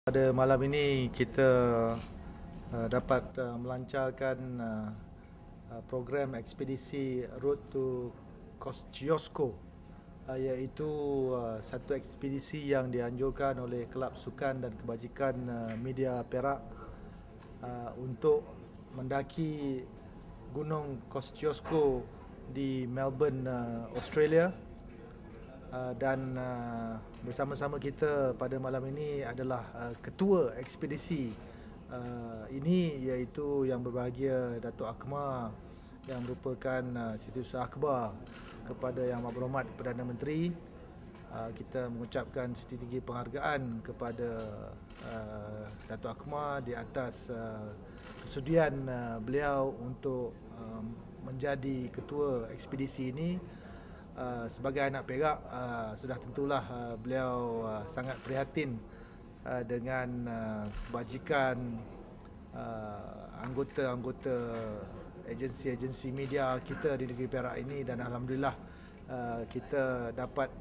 Pada malam ini kita dapat melancarkan program ekspedisi Road to Kosciuszko, iaitu satu ekspedisi yang dianjurkan oleh Kelab Sukan dan Kebajikan Media Perak untuk mendaki Gunung Kosciuszko di Melbourne, Australia. Dan bersama-sama kita pada malam ini adalah ketua ekspedisi ini, iaitu Yang Berbahagia Datuk Akmal, yang merupakan Setiausaha Akhbar kepada Yang Amat Berhormat Perdana Menteri. Kita mengucapkan setinggi penghargaan kepada Datuk Akmal di atas kesudian beliau untuk menjadi ketua ekspedisi ini. Sebagai anak Perak, sudah tentulah beliau sangat prihatin dengan kebajikan anggota-anggota agensi-agensi media kita di negeri Perak ini, dan alhamdulillah kita dapat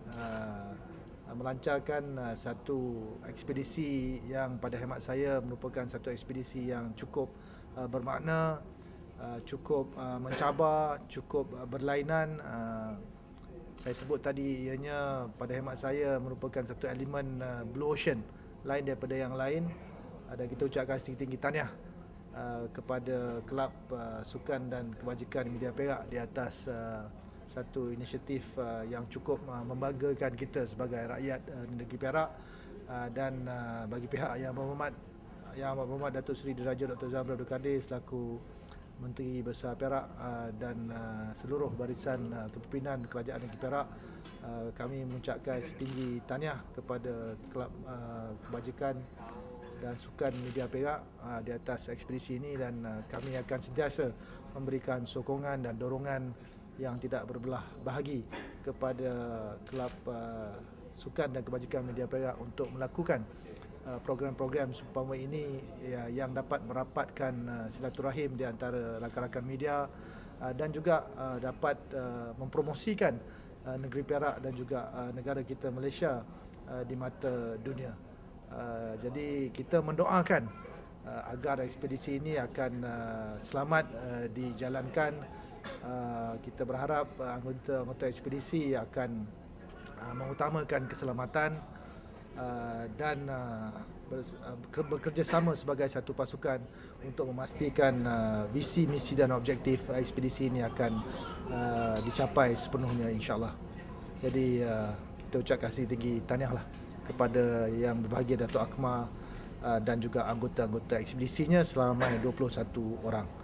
melancarkan satu ekspedisi yang pada hemat saya merupakan satu ekspedisi yang cukup bermakna, cukup mencabar, cukup berlainan. Saya sebut tadi, ianya pada hemat saya merupakan satu elemen Blue Ocean lain daripada yang lain, dan kita ucapkan setinggi-tinggi tahniah kepada Kelab Sukan dan Kebajikan Media Perak di atas satu inisiatif yang cukup membanggakan kita sebagai rakyat negeri Perak. Dan bagi pihak Yang Berhormat Datuk Seri Diraja Dr. Zamri Abdul Kadir selaku Menteri Besar Perak dan seluruh barisan kepimpinan Kerajaan Negeri Perak, kami mengucapkan setinggi tahniah kepada Kelab Kebajikan dan Sukan Media Perak di atas ekspedisi ini, dan kami akan sentiasa memberikan sokongan dan dorongan yang tidak berbelah bahagi kepada Kelab Sukan dan Kebajikan Media Perak untuk melakukan program-program seumpama ini yang dapat merapatkan silaturahim di antara rakan-rakan media, dan juga dapat mempromosikan negeri Perak dan juga negara kita Malaysia di mata dunia. Jadi kita mendoakan agar ekspedisi ini akan selamat dijalankan. Kita berharap anggota ekspedisi akan mengutamakan keselamatan dan bekerjasama sebagai satu pasukan untuk memastikan visi, misi dan objektif ekspedisi ini akan dicapai sepenuhnya, insya-Allah. Jadi kita ucapkan setinggi tahniahlah kepada Yang Berbahagia Datuk Akmal dan juga anggota-anggota ekspedisinya selama 21 orang.